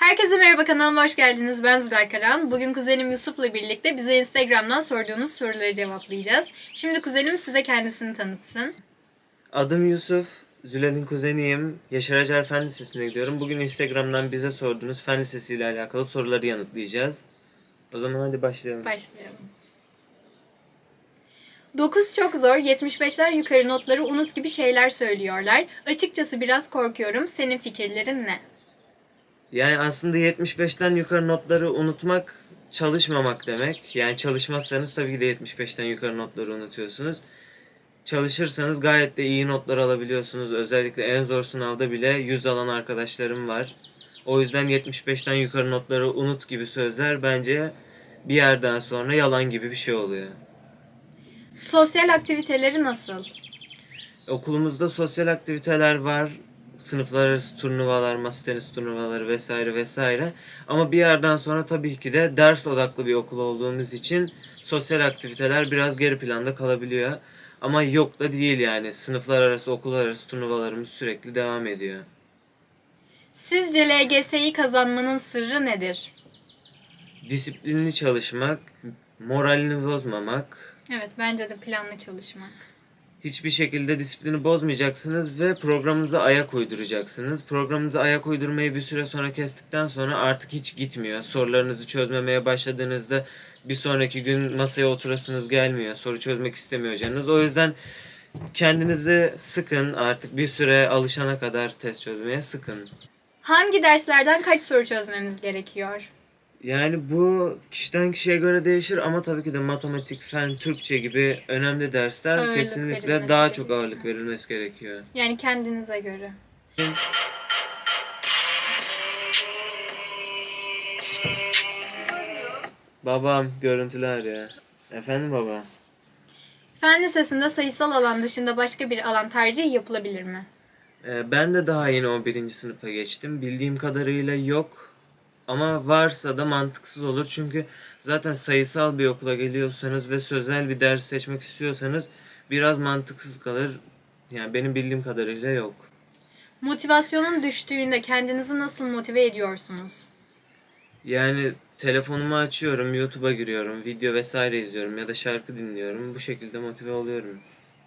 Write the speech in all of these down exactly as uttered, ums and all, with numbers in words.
Herkese merhaba, kanalıma hoş geldiniz. Ben Zülal Karan. Bugün kuzenim Yusuf'la birlikte bize Instagram'dan sorduğunuz soruları cevaplayacağız. Şimdi kuzenim size kendisini tanıtsın. Adım Yusuf, Zülal'in kuzeniyim. Yaşar Acar Fen Lisesi'ne gidiyorum. Bugün Instagram'dan bize sorduğunuz Fen Lisesi ile alakalı soruları yanıtlayacağız. O zaman hadi başlayalım. Başlayalım. dokuz çok zor, yetmiş beşten yukarı notları unut gibi şeyler söylüyorlar. Açıkçası biraz korkuyorum. Senin fikirlerin ne? Yani aslında yetmiş beşten yukarı notları unutmak çalışmamak demek. Yani çalışmazsanız tabii ki de yetmiş beşten yukarı notları unutuyorsunuz. Çalışırsanız gayet de iyi notlar alabiliyorsunuz. Özellikle en zor sınavda bile yüz alan arkadaşlarım var. O yüzden yetmiş beşten yukarı notları unut gibi sözler bence bir yerden sonra yalan gibi bir şey oluyor. Sosyal aktiviteleri nasıl? Okulumuzda sosyal aktiviteler var. Sınıflar arası turnuvalar, masa tenisi turnuvaları vesaire vesaire. Ama bir yerden sonra tabii ki de ders odaklı bir okul olduğumuz için sosyal aktiviteler biraz geri planda kalabiliyor. Ama yok da değil yani. Sınıflar arası, okullar arası turnuvalarımız sürekli devam ediyor. Sizce L G S'yi kazanmanın sırrı nedir? Disiplinli çalışmak, moralini bozmamak. Evet, bence de planlı çalışmak. Hiçbir şekilde disiplini bozmayacaksınız ve programınıza ayak uyduracaksınız. Programınıza ayak uydurmayı bir süre sonra kestikten sonra artık hiç gitmiyor. Sorularınızı çözmemeye başladığınızda bir sonraki gün masaya oturasınız gelmiyor. Soru çözmek istemiyor canınız. O yüzden kendinizi sıkın, artık bir süre alışana kadar test çözmeye sıkın. Hangi derslerden kaç soru çözmemiz gerekiyor? Yani bu kişiden kişiye göre değişir ama tabii ki de matematik, fen, Türkçe gibi önemli dersler Ağırlık kesinlikle verilmesi daha çok gerekiyor. ağırlık verilmesi gerekiyor. Yani kendinize göre. Babam görüntüler ya. Efendim baba? Fen lisesinde sayısal alan dışında başka bir alan tercih yapılabilir mi? Ee, ben de daha yeni on birinci sınıfa geçtim. Bildiğim kadarıyla yok. Ama varsa da mantıksız olur. Çünkü zaten sayısal bir okula geliyorsanız ve sözel bir ders seçmek istiyorsanız biraz mantıksız kalır. Yani benim bildiğim kadarıyla yok. Motivasyonun düştüğünde kendinizi nasıl motive ediyorsunuz? Yani telefonumu açıyorum, YouTube'a giriyorum, video vesaire izliyorum ya da şarkı dinliyorum. Bu şekilde motive oluyorum.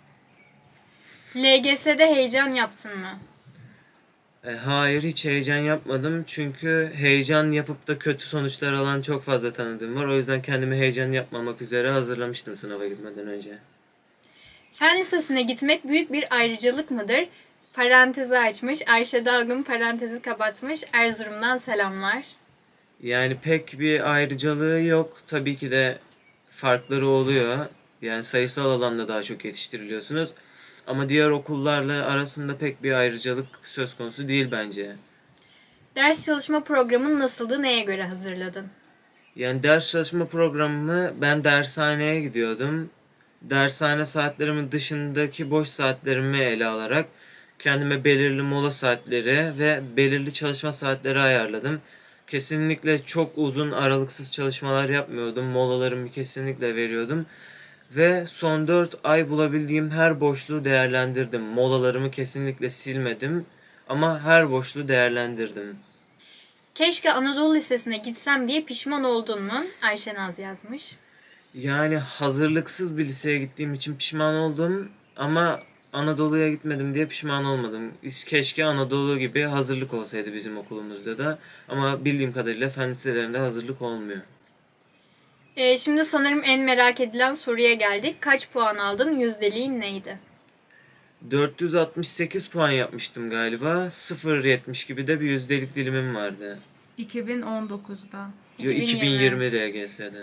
L G S'de heyecan yaptın mı? E, hayır, hiç heyecan yapmadım çünkü heyecan yapıp da kötü sonuçlar alan çok fazla tanıdığım var. O yüzden kendimi heyecan yapmamak üzere hazırlamıştım sınava gitmeden önce. Fen lisesine gitmek büyük bir ayrıcalık mıdır? Parantezi açmış, Ayşe Dalgın parantezi kapatmış, Erzurum'dan selamlar. Yani pek bir ayrıcalığı yok. Tabii ki de farkları oluyor. Yani sayısal alanda daha çok yetiştiriliyorsunuz. Ama diğer okullarla arasında pek bir ayrıcalık söz konusu değil bence. Ders çalışma programın nasıldı, neye göre hazırladın? Yani ders çalışma programımı ben dershaneye gidiyordum. Dershane saatlerimin dışındaki boş saatlerimi ele alarak kendime belirli mola saatleri ve belirli çalışma saatleri ayarladım. Kesinlikle çok uzun aralıksız çalışmalar yapmıyordum. Molalarımı kesinlikle veriyordum. Ve son dört ay bulabildiğim her boşluğu değerlendirdim. Molalarımı kesinlikle silmedim ama her boşluğu değerlendirdim. Keşke Anadolu Lisesi'ne gitsem diye pişman oldun mu? Ayşe Naz yazmış. Yani hazırlıksız bir liseye gittiğim için pişman oldum ama Anadolu'ya gitmedim diye pişman olmadım. Keşke Anadolu gibi hazırlık olsaydı bizim okulumuzda da ama bildiğim kadarıyla fen liselerinde hazırlık olmuyor. Ee, şimdi sanırım en merak edilen soruya geldik. Kaç puan aldın? Yüzdeliğin neydi? dört yüz altmış sekiz puan yapmıştım galiba. sıfır virgül yetmiş gibi de bir yüzdelik dilimim vardı. iki bin on dokuzda. Yo, iki bin yirmi D G S'de.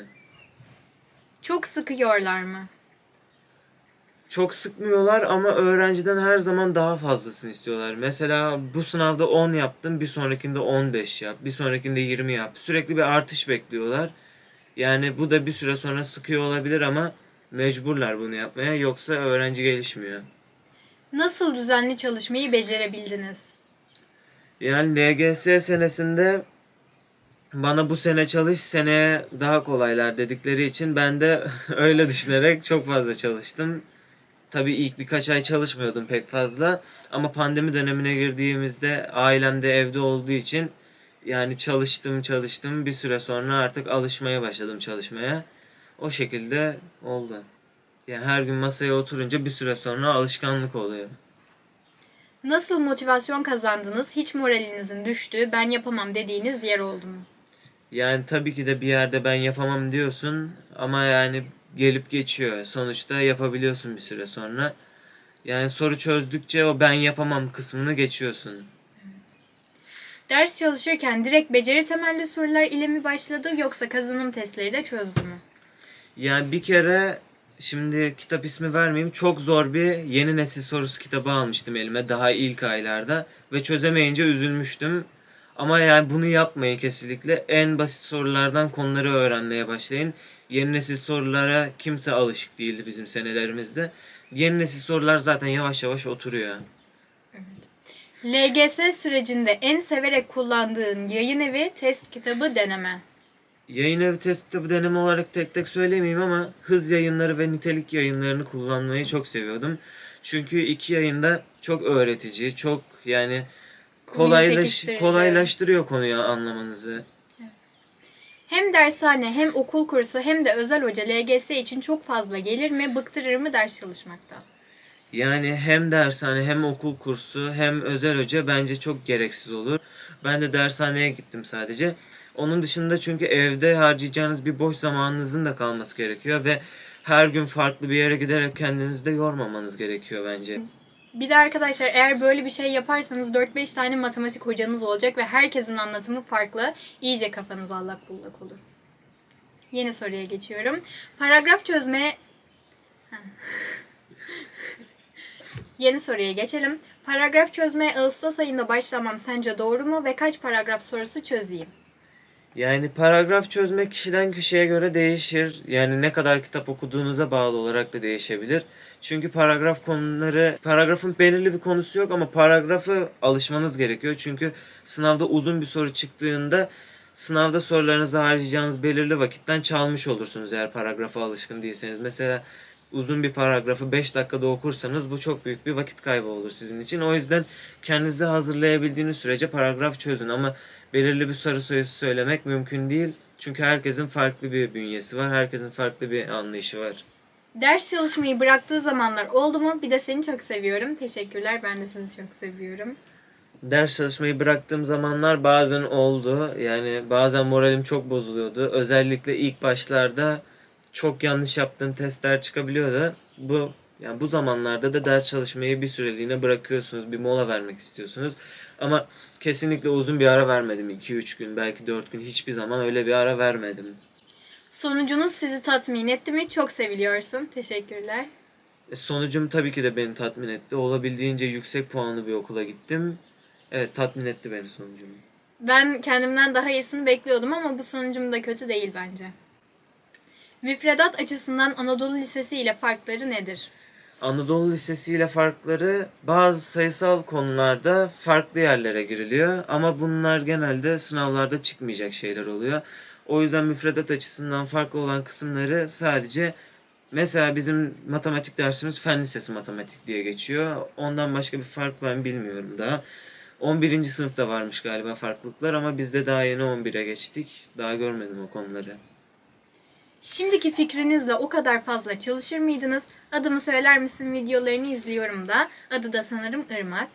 Çok sıkıyorlar mı? Çok sıkmıyorlar ama öğrenciden her zaman daha fazlasını istiyorlar. Mesela bu sınavda on yaptım, bir sonrakinde on beş yap, bir sonrakinde yirmi yap. Sürekli bir artış bekliyorlar. Yani bu da bir süre sonra sıkıyor olabilir ama mecburlar bunu yapmaya, yoksa öğrenci gelişmiyor. Nasıl düzenli çalışmayı becerebildiniz? Yani L G S senesinde bana bu sene çalış, seneye daha kolaylar dedikleri için ben de öyle düşünerek çok fazla çalıştım. Tabii ilk birkaç ay çalışmıyordum pek fazla ama pandemi dönemine girdiğimizde ailem de evde olduğu için Yani çalıştım çalıştım bir süre sonra artık alışmaya başladım çalışmaya. O şekilde oldu. Yani her gün masaya oturunca bir süre sonra alışkanlık oluyor. Nasıl motivasyon kazandınız? Hiç moralinizin düştüğü, ben yapamam dediğiniz yer oldu mu? Yani tabii ki de bir yerde ben yapamam diyorsun ama yani gelip geçiyor. Sonuçta yapabiliyorsun bir süre sonra. Yani soru çözdükçe o ben yapamam kısmını geçiyorsun. Ders çalışırken direkt beceri temelli sorular ile mi başladı yoksa kazanım testleri de çözdü mü? Yani bir kere şimdi kitap ismi vermeyeyim, çok zor bir yeni nesil sorusu kitabı almıştım elime daha ilk aylarda ve çözemeyince üzülmüştüm. Ama yani bunu yapmayın kesinlikle. En basit sorulardan konuları öğrenmeye başlayın. Yeni nesil sorulara kimse alışık değildi bizim senelerimizde. Yeni nesil sorular zaten yavaş yavaş oturuyor. L G S sürecinde en severek kullandığın yayın evi, test kitabı, deneme. Yayın evi test kitabı deneme olarak tek tek söylemeyeyim ama hız yayınları ve nitelik yayınlarını kullanmayı çok seviyordum. Çünkü iki yayında çok öğretici, çok yani kolaylaş pekiştirici. kolaylaştırıyor konuyu anlamanızı. Hem dershane hem okul kursu hem de özel hoca L G S için çok fazla gelir mi, bıktırır mı ders çalışmaktan? Yani hem dershane hem okul kursu hem özel hoca bence çok gereksiz olur. Ben de dershaneye gittim sadece. Onun dışında çünkü evde harcayacağınız bir boş zamanınızın da kalması gerekiyor ve her gün farklı bir yere giderek kendinizi de yormamanız gerekiyor bence. Bir de arkadaşlar eğer böyle bir şey yaparsanız dört beş tane matematik hocanız olacak ve herkesin anlatımı farklı. İyice kafanız allak bullak olur. Yeni soruya geçiyorum. Paragraf çözmeye... Ha. Yeni soruya geçelim. Paragraf çözmeye Ağustos ayında başlamam sence doğru mu ve kaç paragraf sorusu çözeyim? Yani paragraf çözmek kişiden kişiye göre değişir. Yani ne kadar kitap okuduğunuza bağlı olarak da değişebilir. Çünkü paragraf konuları, paragrafın belirli bir konusu yok ama paragrafı alışmanız gerekiyor. Çünkü sınavda uzun bir soru çıktığında sınavda sorularınızı harcayacağınız belirli vakitten çalmış olursunuz eğer paragrafa alışkın değilseniz. Mesela uzun bir paragrafı beş dakikada okursanız bu çok büyük bir vakit kaybı olur sizin için. O yüzden kendinizi hazırlayabildiğiniz sürece paragraf çözün ama belirli bir soru sayısı söylemek mümkün değil. Çünkü herkesin farklı bir bünyesi var, herkesin farklı bir anlayışı var. Ders çalışmayı bıraktığı zamanlar oldu mu? Bir de seni çok seviyorum. Teşekkürler. Ben de sizi çok seviyorum. Ders çalışmayı bıraktığım zamanlar bazen oldu. Yani bazen moralim çok bozuluyordu. Özellikle ilk başlarda çok yanlış yaptığım testler çıkabiliyordu. Bu yani bu zamanlarda da ders çalışmayı bir süreliğine bırakıyorsunuz. Bir mola vermek istiyorsunuz. Ama kesinlikle uzun bir ara vermedim. iki üç gün, belki dört gün, hiçbir zaman öyle bir ara vermedim. Sonucunuz sizi tatmin etti mi? Çok seviliyorsun. Teşekkürler. E, Sonucum tabii ki de beni tatmin etti. Olabildiğince yüksek puanlı bir okula gittim. Evet, tatmin etti beni sonucum. Ben kendimden daha iyisini bekliyordum ama bu sonucum da kötü değil bence. Müfredat açısından Anadolu Lisesi ile farkları nedir? Anadolu Lisesi ile farkları, bazı sayısal konularda farklı yerlere giriliyor ama bunlar genelde sınavlarda çıkmayacak şeyler oluyor. O yüzden müfredat açısından farklı olan kısımları sadece, mesela bizim matematik dersimiz Fen Lisesi Matematik diye geçiyor. Ondan başka bir fark ben bilmiyorum daha. on birinci sınıfta varmış galiba farklılıklar ama biz de daha yeni on bire geçtik. Daha görmedim o konuları. Şimdiki fikrinizle o kadar fazla çalışır mıydınız? Adımı söyler misin? Videolarını izliyorum da. Adı da sanırım Irmak.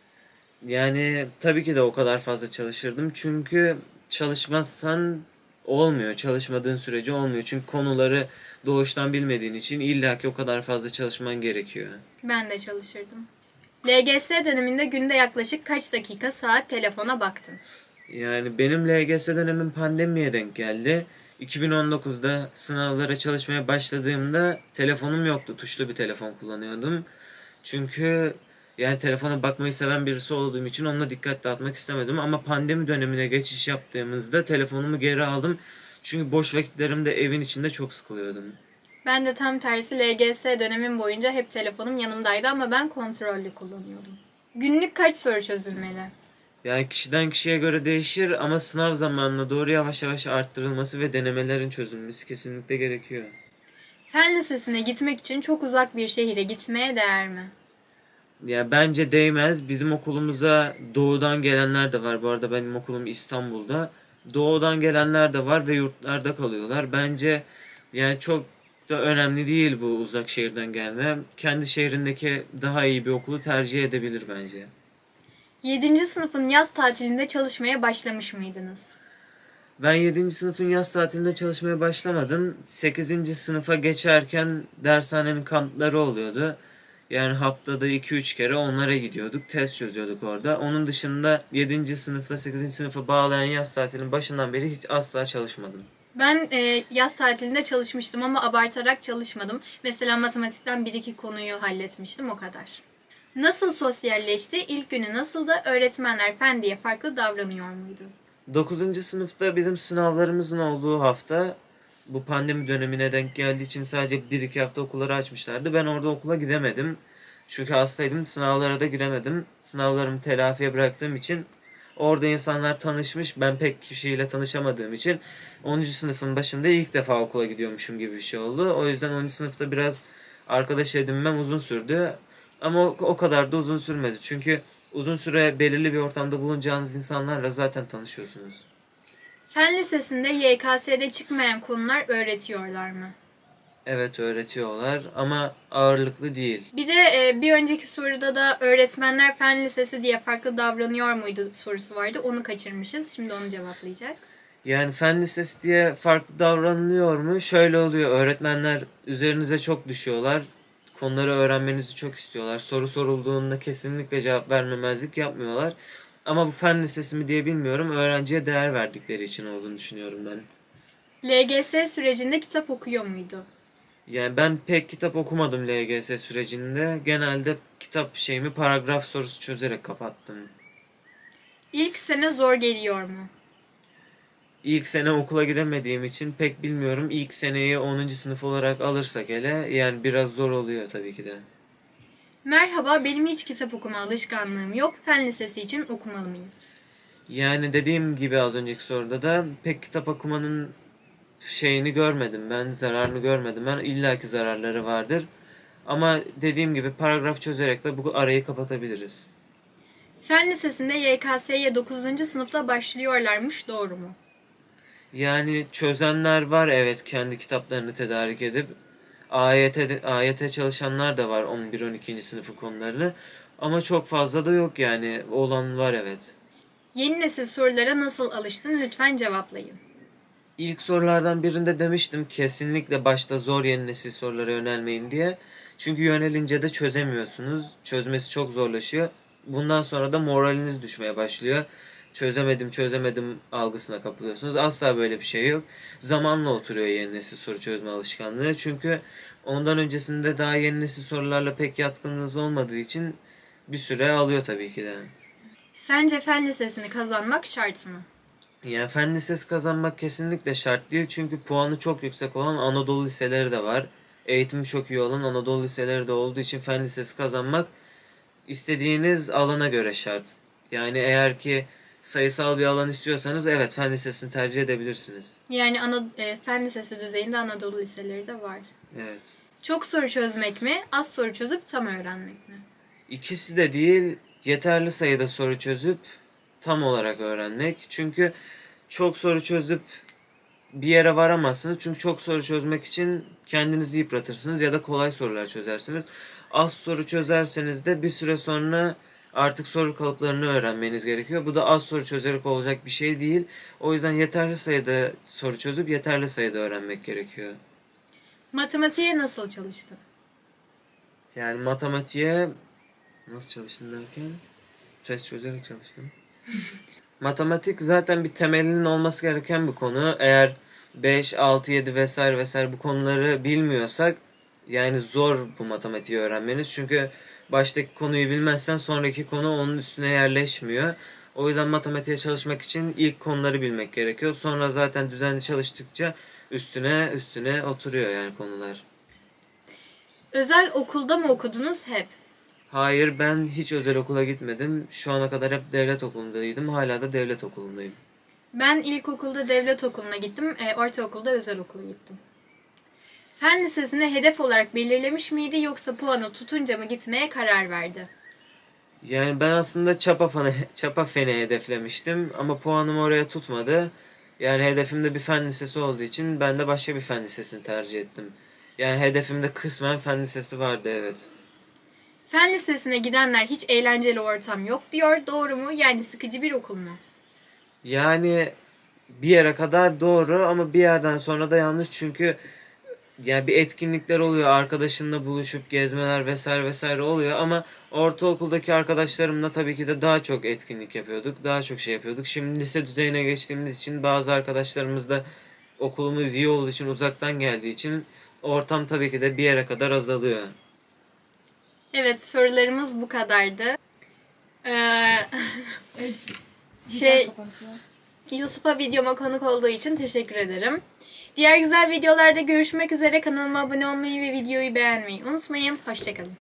Yani tabii ki de o kadar fazla çalışırdım. Çünkü çalışmazsan olmuyor. Çalışmadığın sürece olmuyor. Çünkü konuları doğuştan bilmediğin için illaki o kadar fazla çalışman gerekiyor. Ben de çalışırdım. L G S döneminde günde yaklaşık kaç dakika saat telefona baktın? Yani benim L G S dönemim pandemiye denk geldi. iki bin on dokuzda sınavlara çalışmaya başladığımda telefonum yoktu. Tuşlu bir telefon kullanıyordum. Çünkü yani telefona bakmayı seven birisi olduğum için onunla dikkat dağıtmak istemedim. Ama pandemi dönemine geçiş yaptığımızda telefonumu geri aldım. Çünkü boş vakitlerimde evin içinde çok sıkılıyordum. Ben de tam tersi L G S dönemim boyunca hep telefonum yanımdaydı ama ben kontrollü kullanıyordum. Günlük kaç soru çözülmeli? Yani kişiden kişiye göre değişir ama sınav zamanına doğru yavaş yavaş arttırılması ve denemelerin çözülmesi kesinlikle gerekiyor. Fen Lisesi'ne gitmek için çok uzak bir şehire gitmeye değer mi? Ya bence değmez. Bizim okulumuza doğudan gelenler de var. Bu arada benim okulum İstanbul'da. Doğudan gelenler de var ve yurtlarda kalıyorlar. Bence yani çok da önemli değil bu uzak şehirden gelme. Kendi şehrindeki daha iyi bir okulu tercih edebilir bence. Yedinci sınıfın yaz tatilinde çalışmaya başlamış mıydınız? Ben yedinci sınıfın yaz tatilinde çalışmaya başlamadım. sekizinci sınıfa geçerken dershanenin kampları oluyordu. Yani haftada iki üç kere onlara gidiyorduk. Test çözüyorduk orada. Onun dışında yedinci sınıfla sekizinci sınıfa bağlayan yaz tatilinin başından beri hiç asla çalışmadım. Ben e, yaz tatilinde çalışmıştım ama abartarak çalışmadım. Mesela matematikten bir iki konuyu halletmiştim, o kadar. Nasıl sosyalleşti? İlk günü nasıldı? Öğretmenler fen diye farklı davranıyor muydu? dokuzuncu sınıfta bizim sınavlarımızın olduğu hafta, bu pandemi dönemine denk geldiği için sadece bir iki hafta okulları açmışlardı. Ben orada okula gidemedim. Çünkü hastaydım. Sınavlara da giremedim. Sınavlarımı telafiye bıraktığım için orada insanlar tanışmış. Ben pek kişiyle tanışamadığım için onuncu sınıfın başında ilk defa okula gidiyormuşum gibi bir şey oldu. O yüzden onuncu sınıfta biraz arkadaş edinmem uzun sürdü. Ama o, o kadar da uzun sürmedi. Çünkü uzun süre belirli bir ortamda bulunacağınız insanlarla zaten tanışıyorsunuz. Fen lisesinde Y K S'de çıkmayan konular öğretiyorlar mı? Evet, öğretiyorlar ama ağırlıklı değil. Bir de e, bir önceki soruda da öğretmenler fen lisesi diye farklı davranıyor muydu sorusu vardı. Onu kaçırmışız. Şimdi onu cevaplayacak. Yani fen lisesi diye farklı davranılıyor mu? Şöyle oluyor. Öğretmenler üzerinize çok düşüyorlar. Konuları öğrenmenizi çok istiyorlar. Soru sorulduğunda kesinlikle cevap vermemezlik yapmıyorlar. Ama bu fen lisesi mi diye bilmiyorum. Öğrenciye değer verdikleri için olduğunu düşünüyorum ben. L G S sürecinde kitap okuyor muydu? Yani ben pek kitap okumadım L G S sürecinde. Genelde kitap şeyimi paragraf sorusu çözerek kapattım. İlk sene zor geliyor mu? İlk sene okula gidemediğim için pek bilmiyorum. İlk seneyi onuncu sınıf olarak alırsak hele yani biraz zor oluyor tabii ki de. Merhaba, benim hiç kitap okuma alışkanlığım yok. Fen lisesi için okumalı mıyız? Yani dediğim gibi az önceki soruda da pek kitap okumanın şeyini görmedim. Ben zararını görmedim. Ben illaki zararları vardır. Ama dediğim gibi paragraf çözerek de bu arayı kapatabiliriz. Fen lisesinde Y K S'ye dokuzuncu sınıfta başlıyorlarmış, doğru mu? Yani çözenler var, evet, kendi kitaplarını tedarik edip A Y T, A Y T çalışanlar da var on bir on ikinci sınıfı konularını. Ama çok fazla da yok yani. Olan var, evet. Yeni nesil sorulara nasıl alıştın? Lütfen cevaplayın. İlk sorulardan birinde demiştim kesinlikle başta zor yeni nesil sorulara yönelmeyin diye. Çünkü yönelince de çözemiyorsunuz. Çözmesi çok zorlaşıyor. Bundan sonra da moraliniz düşmeye başlıyor. Çözemedim çözemedim algısına kapılıyorsunuz. Asla böyle bir şey yok. Zamanla oturuyor yeni nesil soru çözme alışkanlığı. Çünkü ondan öncesinde daha yeni nesil sorularla pek yatkınlığınız olmadığı için bir süre alıyor tabii ki de. Sence fen lisesini kazanmak şart mı? Yani fen lisesi kazanmak kesinlikle şart değil. Çünkü puanı çok yüksek olan Anadolu liseleri de var. Eğitimi çok iyi olan Anadolu liseleri de olduğu için fen lisesi kazanmak istediğiniz alana göre şart. Yani eğer ki sayısal bir alan istiyorsanız evet fen lisesini tercih edebilirsiniz. Yani ana, e, fen lisesi düzeyinde Anadolu liseleri de var. Evet. Çok soru çözmek mi? Az soru çözüp tam öğrenmek mi? İkisi de değil, yeterli sayıda soru çözüp tam olarak öğrenmek. Çünkü çok soru çözüp bir yere varamazsınız. Çünkü çok soru çözmek için kendinizi yıpratırsınız ya da kolay sorular çözersiniz. Az soru çözerseniz de bir süre sonra artık soru kalıplarını öğrenmeniz gerekiyor. Bu da az soru çözerek olacak bir şey değil. O yüzden yeterli sayıda soru çözüp yeterli sayıda öğrenmek gerekiyor. Matematiğe nasıl çalıştın? Yani matematiğe nasıl çalıştın derken test çözerek çalıştım. Matematik zaten bir temelinin olması gereken bir konu. Eğer beş, altı, yedi vesaire vesaire bu konuları bilmiyorsak yani zor bu matematiği öğrenmeniz. Çünkü baştaki konuyu bilmezsen sonraki konu onun üstüne yerleşmiyor. O yüzden matematiğe çalışmak için ilk konuları bilmek gerekiyor. Sonra zaten düzenli çalıştıkça üstüne üstüne oturuyor yani konular. Özel okulda mı okudunuz hep? Hayır, ben hiç özel okula gitmedim. Şu ana kadar hep devlet okulundaydım. Hala da devlet okulundayım. Ben ilkokulda devlet okuluna gittim, e, ortaokulda özel okula gittim. Fen lisesine hedef olarak belirlemiş miydi yoksa puanı tutunca mı gitmeye karar verdi? Yani ben aslında Çapa Fen'i Çapa Fen'i hedeflemiştim ama puanım oraya tutmadı. Yani hedefimde bir fen lisesi olduğu için ben de başka bir fen lisesini tercih ettim. Yani hedefimde kısmen fen lisesi vardı, evet. Fen lisesine gidenler hiç eğlenceli ortam yok diyor. Doğru mu? Yani sıkıcı bir okul mu? Yani bir yere kadar doğru ama bir yerden sonra da yanlış, çünkü yani bir etkinlikler oluyor, arkadaşınla buluşup gezmeler vesaire vesaire oluyor ama ortaokuldaki arkadaşlarımla tabii ki de daha çok etkinlik yapıyorduk, daha çok şey yapıyorduk. Şimdi lise düzeyine geçtiğimiz için bazı arkadaşlarımız da okulumuz iyi olduğu için, uzaktan geldiği için ortam tabii ki de bir yere kadar azalıyor. Evet, sorularımız bu kadardı. Ee, şey Yusuf'a videoma konuk olduğu için teşekkür ederim. Diğer güzel videolarda görüşmek üzere. Kanalıma abone olmayı ve videoyu beğenmeyi unutmayın. Hoşçakalın.